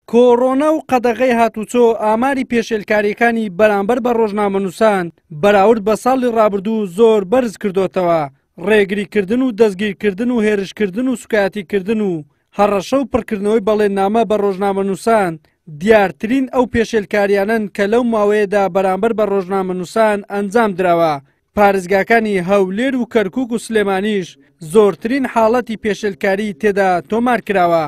کۆڕۆنا و قەدەغەی هاتوچۆ ئاماری پێشێلکاریەکانی بەرامبەر بە ڕۆژنامەنووسان بەراورد بە ساڵی ڕابردوو زۆر بەرز کردوتەوە. ڕێگریکردن و دەستگیرکردن و هێرشکردن و سوکایەتیکردن و هەڕەشە و پڕکردنەوەی بەڵێننامە بە ڕۆژنامەنووسان دیارترین ئەو پێشێلکاریانن کە لەو ماوەیەدا بەرامبەر بە ڕۆژنامەنووسان ئەنجام درراوە. پارێزگاکانی هەولێر و کەرکووک و سلێمانیش زۆرترین حاڵەتی پێشێلکاری تێدا تۆمار کراوە.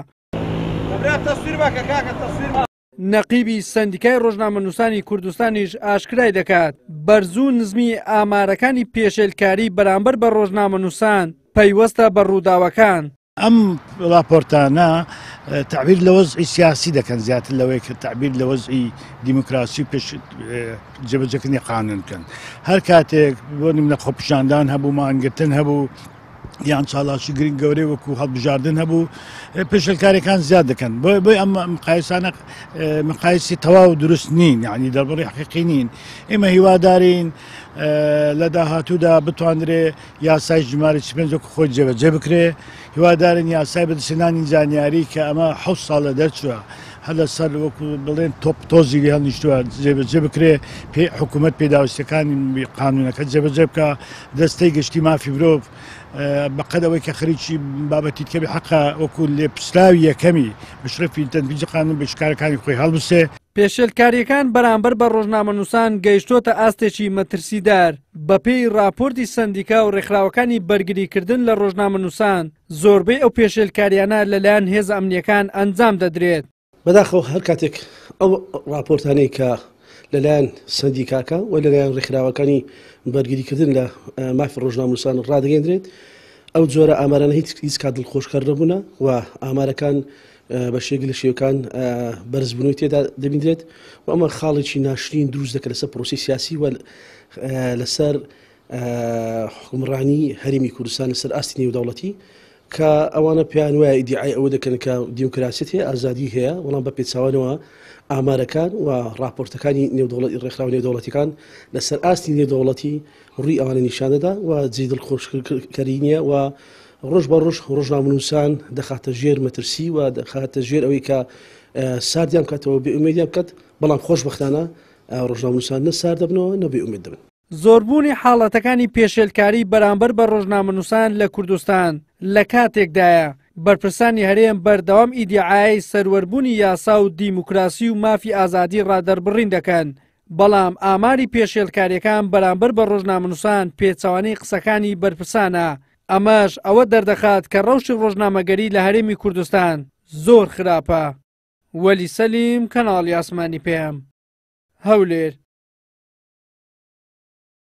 نەقیبی سەندیکای ڕۆژنامەنووسانی کوردستانیش ئاشکرای دەکات بەرزوو نزمی ئامارەکانی پێشێلکاری بەرامبەر بە ڕۆژنامەنووسان پەیوەستە بە ڕووداوەکان. ئەم راپۆرتانە تعبیر لە وەزعی سیاسی دەکەن زیاتر لەوەی کە تعبیر لە وەزعی دیموکراسی و پێش جێبەجێکردنی قانون بکەن. هەر کاتێک بۆ نمونە خۆپیشاندان هەبوو، مانگرتن هەبوو، یان چاڵاشی گرنگ گەورەی وەکو هەڵبژاردن هەبوو، پێشێلکاریەکان زیاد دەکەن. بۆی ئەم مقایسانە مقایسی تەواو دروست نین، یعنی دەربڕی حقیقی نین. ئێمە هیوادارین لە داهاتوودا بتوانرێ یاسای ژمارە 5 خۆی جێبەجێ بکرێ. هیوادارن یاسای بەدەستهێنانی زانیاری کە ئەمە 7 ساڵە دەرچووە هەر لەسەر وەکو بڵێن تۆپ تۆزی هەڵنیشتووە جێبەجێ بکرێ، حکوومەت پێداویستەکانی قانونەکە جێبەجێ بکە، دەستەی گشتی مافی مرۆڤ بەقەدەوەی کە خەریکی بابەتی کەبی حەقا وەکو لێپسراوی یەکەمی بشرفی تەنفیزی قانون بە شکارەکانی خۆی هەڵبسێ. پێشێلکاریەکان بەرامبەر بە ڕۆژنامەنووسان گەیشتۆتە ئاستێکی مەترسیدار. بەپێی راپۆرتی سەندیکا و ڕێکخراوەکانی بەرگریکردن لە ڕۆژنامەنووسان زۆربەی ئەو پێشێلکاریانە لەلایەن هێزە ئەمنیەکان ئەنجام دەدرێت. بەداخەوە هەر کاتێک ئەو راپۆرتانەی کە لەلایەن سەندیکاکە و لەلایەن ڕێکخراوەکانی بەرگریکردن لە مافی ڕۆژنامەنووسان ڕادگەیەندرێت، ئەو جۆرە ئامارانە هیچ کات دڵخۆشکەر نەبوونە و ئامارەکان بە شێگە لە شێوەکان بەرزبوونەوەی تێدا دەبیندرێت و ئەمە خاڵێکی ناشرین دروست دەکات لەسەر پرۆسی سیاسی و لەسەر حکومڕانی هەرێمی کوردستان لەسەر ئاستی نێودەوڵەتی کە ئەوانە پێیان وایە ئیدعای ئەوە دەکەن کە دیموکراسیت هەیە، ئازادی هەیە، بەڵام بە پێچاوانەوە ئامارەکان و راپۆرتەکانی ڕێکخراوە نێودەوڵەتیەکان لەسەر ئاستی نێودەوڵەتی ڕووی ئەوانە نیشان دەدا و جێ دڵخۆشکەری نییە و ڕۆژ بە ڕۆژ ڕۆژنامەنووسان دەخاتە ژێر مەترسی و دەخاتە ژێر ئەوەی کە ساردیان بکاتەوە بێئومێدیان بکات، بەڵام خۆشبەختانە ڕۆژنامەنووسان نە سارد دەبنەوە نە بێئومێد دەبن. زۆربوونی حاڵەتەکانی پێشێلکاری بەرامبەر بە ڕۆژنامەنووسان لە کوردستان لە کاتێکدایە بەرپرسانی هەرێم بەردەوام ئیدعای سەروەربوونی یاسا و دیموکراسی و مافی ئازادی ڕادەربڕین دەکەن، بەڵام ئاماری پێشێلکاریەکان بەرامبەر بە ڕۆژنامەنووسان پێچەوانەی قسەکانی بەرپرسانە. ئەمەش ئەوە دەردەخات کە ڕەوشی ڕۆژنامەگەری لە هەرێمی کوردستان زۆر خراپە. وەلی سەلیم، کەناڵی ئاسمانی پێم، هەولێر.